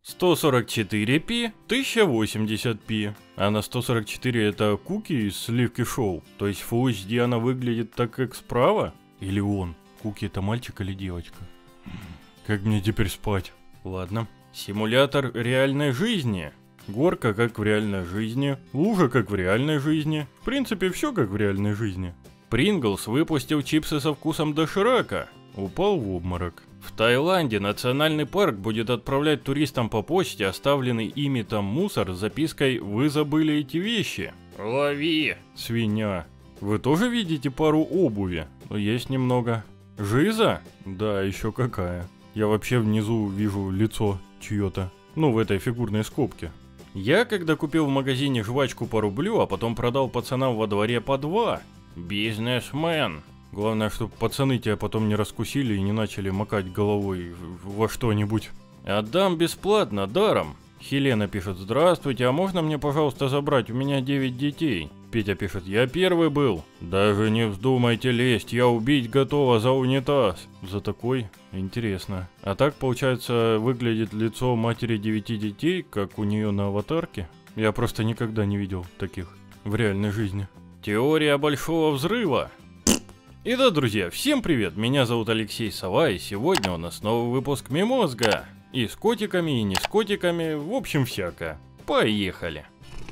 144p, 1080p. А на 144 это куки из сливки шоу. То есть Full HD она выглядит так, как справа? Или он? Куки это мальчик или девочка? Как мне теперь спать? Ладно. Симулятор реальной жизни. Горка как в реальной жизни. Лужа как в реальной жизни. В принципе, все как в реальной жизни. Принглс выпустил чипсы со вкусом доширака. Упал в обморок. В Таиланде национальный парк будет отправлять туристам по почте оставленный ими там мусор с запиской «Вы забыли эти вещи». Лови! Свинья. Вы тоже видите пару обуви? Есть немного. Жиза? Да, еще какая. Я вообще внизу вижу лицо чье-то. Ну, в этой фигурной скобке. Я когда купил в магазине жвачку по рублю, а потом продал пацанам во дворе по 2. Бизнесмен. Главное, чтобы пацаны тебя потом не раскусили и не начали макать головой во что-нибудь. Отдам бесплатно, даром. Хелена пишет: здравствуйте, а можно мне, пожалуйста, забрать? У меня 9 детей. Петя пишет: я первый был. Даже не вздумайте лезть, я убить готова за унитаз. За такой? Интересно. А так, получается, выглядит лицо матери 9 детей, как у нее на аватарке? Я просто никогда не видел таких в реальной жизни. Теория большого взрыва. Итак, друзья, всем привет, меня зовут Алексей Сова, и сегодня у нас новый выпуск Мимозга. И с котиками, и не с котиками, в общем всяко. Поехали.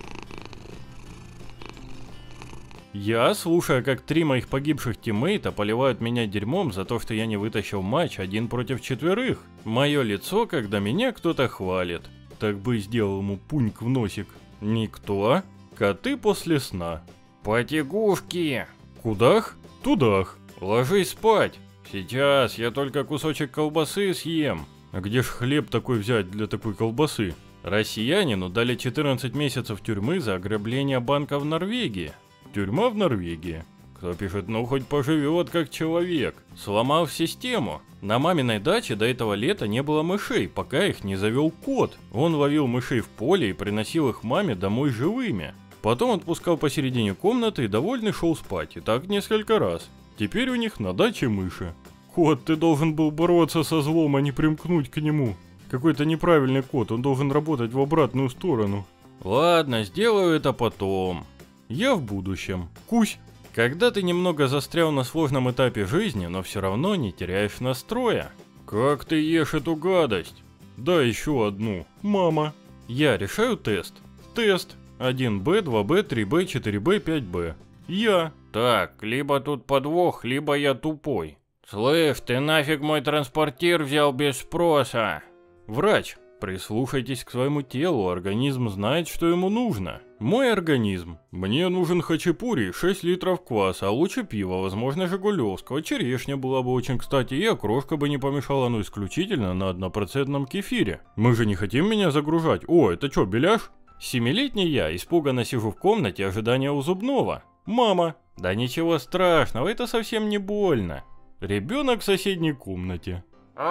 Я, слушая, как 3 моих погибших тиммейта поливают меня дерьмом за то, что я не вытащил матч 1 против 4. Мое лицо, когда меня кто-то хвалит. Так бы и сделал ему пуньк в носик. Никто. Коты после сна. Потягушки. Кудах? Тудах. Ложись спать. Сейчас я только кусочек колбасы съем. А где ж хлеб такой взять для такой колбасы? Россиянину дали 14 месяцев тюрьмы за ограбление банка в Норвегии. Тюрьма в Норвегии. Кто пишет, ну хоть поживет как человек. Сломал систему. На маминой даче до этого лета не было мышей, пока их не завел кот. Он ловил мышей в поле и приносил их маме домой живыми. Потом отпускал посередине комнаты и довольный шел спать, и так несколько раз. Теперь у них на даче мыши. Кот, ты должен был бороться со злом, а не примкнуть к нему. Какой-то неправильный кот, он должен работать в обратную сторону. Ладно, сделаю это потом. Я в будущем. Кусь. Когда ты немного застрял на сложном этапе жизни, но все равно не теряешь настроя. Как ты ешь эту гадость? Да, еще одну. Мама. Я решаю тест. Тест. 1Б, 2Б, 3Б, 4Б, 5Б. Я. Так, либо тут подвох, либо я тупой. Слышь, ты нафиг мой транспортир взял без спроса? Врач, прислушайтесь к своему телу, организм знает, что ему нужно. Мой организм. Мне нужен хачапури, 6 литров кваса, а лучше пива, возможно жигулевского, черешня была бы очень кстати, и окрошка бы не помешала, но исключительно на 1% кефире. Мы же не хотим меня загружать. О, это что, беляш? 7-летний я испуганно сижу в комнате ожидания у зубного. Мама. Да ничего страшного, это совсем не больно. Ребенок в соседней комнате.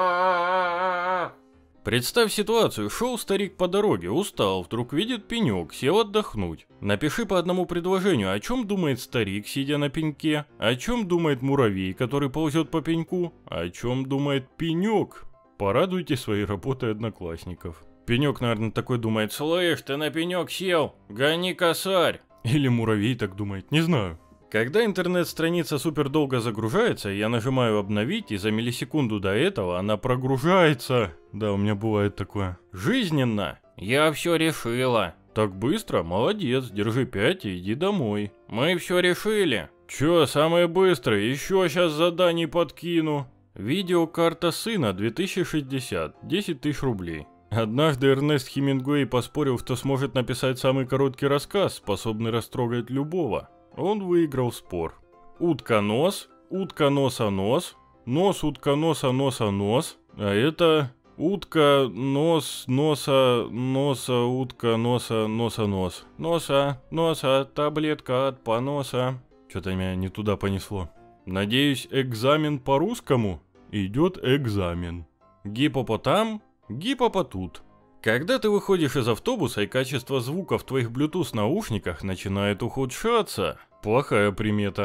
Представь ситуацию, шел старик по дороге, устал, вдруг видит пенек, сел отдохнуть. Напиши по одному предложению, о чем думает старик, сидя на пеньке, о чем думает муравей, который ползет по пеньку, о чем думает пенек. Порадуйте своей работой одноклассников. Пенек, наверное, такой думает: слышь, ты на пенек сел, гони косарь. Или муравей так думает, не знаю. Когда интернет-страница супер долго загружается, я нажимаю обновить, и за миллисекунду до этого она прогружается. Да, у меня бывает такое. Жизненно. Я все решила. Так быстро? Молодец, держи 5 и иди домой. Мы все решили. Че, самое быстрое, еще сейчас заданий подкину. Видеокарта сына 2060, 10 тысяч рублей. Однажды Эрнест Хемингуэй поспорил, что сможет написать самый короткий рассказ, способный растрогать любого. Он выиграл спор. Утка-нос, утка-носа-нос, нос утка-носа-носа-нос, а это утка-нос-носа-носа, утка-носа-носа-нос. Носа, таблетка от поноса. Что-то меня не туда понесло. Надеюсь, экзамен по-русскому? Идет экзамен. Гиппопотам? Гиппопотут. Когда ты выходишь из автобуса и качество звука в твоих Bluetooth наушниках начинает ухудшаться, плохая примета.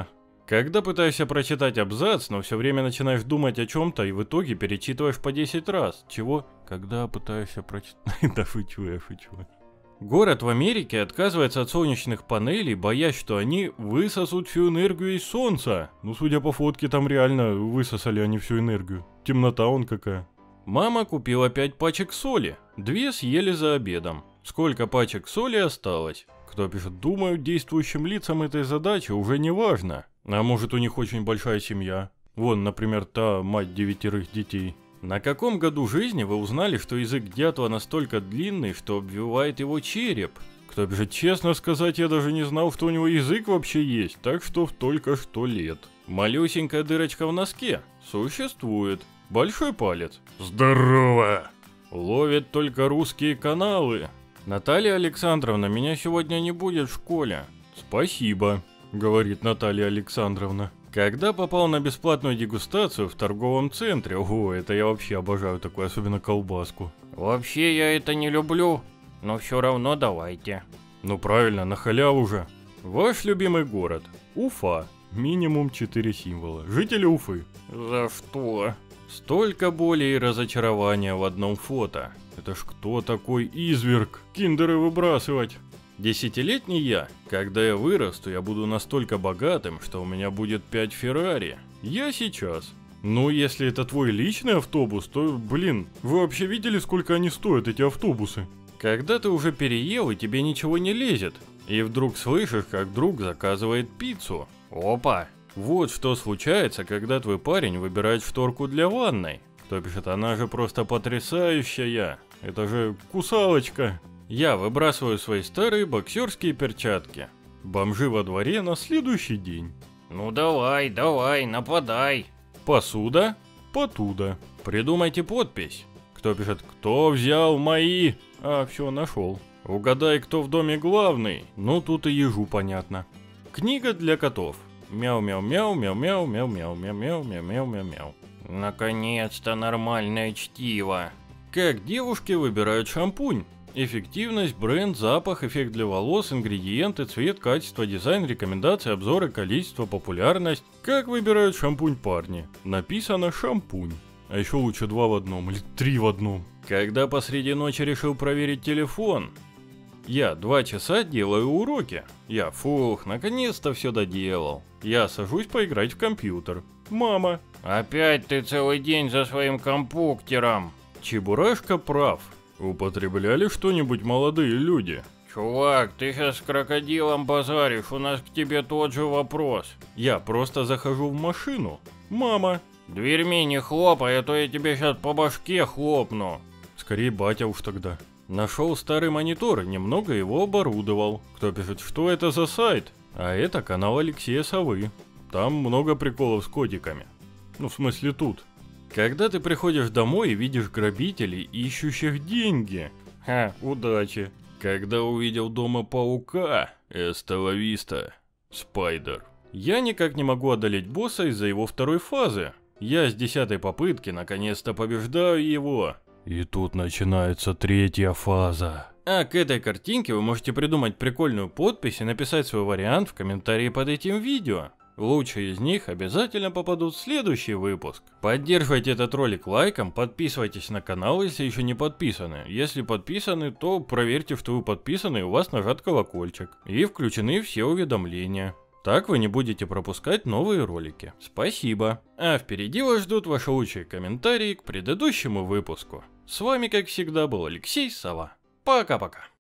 Когда пытаешься прочитать абзац, но все время начинаешь думать о чем-то и в итоге перечитываешь по 10 раз. Чего? Когда пытаешься прочитать... Да шучу, я шучу. Город в Америке отказывается от солнечных панелей, боясь, что они высосут всю энергию из солнца. Ну, судя по фотке, там реально высосали они всю энергию. Темнота он какая. Мама купила 5 пачек соли. 2 съели за обедом. Сколько пачек соли осталось? Кто пишет, думаю, действующим лицам этой задачи уже не важно. А может, у них очень большая семья? Вон, например, та мать 9 детей. На каком году жизни вы узнали, что язык дятла настолько длинный, что обвивает его череп? Кто пишет, честно сказать, я даже не знал, что у него язык вообще есть, так что в только что лет. Малюсенькая дырочка в носке? Существует. Большой палец? Здорово! Ловят только русские каналы. Наталья Александровна, меня сегодня не будет в школе. Спасибо, говорит Наталья Александровна. Когда попал на бесплатную дегустацию в торговом центре, ого, это я вообще обожаю такую, особенно колбаску. Вообще я это не люблю, но все равно давайте. Ну правильно, на халяву же. Ваш любимый город? Уфа. Минимум 4 символа. Жители Уфы. За что? Столько боли и разочарования в одном фото. Это ж кто такой изверг? Киндеры выбрасывать. Десятилетний я. Когда я вырасту, я буду настолько богатым, что у меня будет 5 Феррари. Я сейчас. Ну, если это твой личный автобус, то, блин, вы вообще видели, сколько они стоят, эти автобусы? Когда ты уже переел и тебе ничего не лезет, и вдруг слышишь, как друг заказывает пиццу. Опа! Вот что случается, когда твой парень выбирает шторку для ванной. Кто пишет, она же просто потрясающая. Это же кусалочка. Я выбрасываю свои старые боксерские перчатки. Бомжи во дворе на следующий день. Ну давай, нападай. Посуда? Потуда. Придумайте подпись. Кто пишет, кто взял мои? А, все, нашел. Угадай, кто в доме главный. Ну, тут и ежу понятно. Книга для котов. Мяу-мяу-мяу-мяу-мяу-мяу-мяу-мяу-мяу-мяу-мяу-мяу. Наконец-то нормальное чтиво. Как девушки выбирают шампунь? Эффективность, бренд, запах, эффект для волос, ингредиенты, цвет, качество, дизайн, рекомендации, обзоры, количество, популярность. Как выбирают шампунь парни? Написано шампунь. А еще лучше 2 в одном или 3 в одном. Когда посреди ночи решил проверить телефон? Я 2 часа делаю уроки. Я, фух, наконец-то все доделал. Я сажусь поиграть в компьютер. Мама. Опять ты целый день за своим компьютером. Чебурашка прав. Употребляли что-нибудь молодые люди? Чувак, ты сейчас с крокодилом базаришь, у нас к тебе тот же вопрос. Я просто захожу в машину. Мама. Дверьми не хлопай, а то я тебе сейчас по башке хлопну. Скорее батя уж тогда. Нашел старый монитор и немного его оборудовал. Кто пишет, что это за сайт? А это канал Алексея Совы. Там много приколов с котиками. Ну, в смысле тут. Когда ты приходишь домой и видишь грабителей, ищущих деньги. Ха, удачи. Когда увидел дома паука, эстала виста, спайдер. Я никак не могу одолеть босса из-за его 2-й фазы. Я с 10-й попытки наконец-то побеждаю его. И тут начинается 3-я фаза. А к этой картинке вы можете придумать прикольную подпись и написать свой вариант в комментарии под этим видео. Лучшие из них обязательно попадут в следующий выпуск. Поддерживайте этот ролик лайком, подписывайтесь на канал, если еще не подписаны. Если подписаны, то проверьте, что вы подписаны и у вас нажат колокольчик. И включены все уведомления. Так вы не будете пропускать новые ролики. Спасибо. А впереди вас ждут ваши лучшие комментарии к предыдущему выпуску. С вами, как всегда, был Алексей Сова. Пока-пока.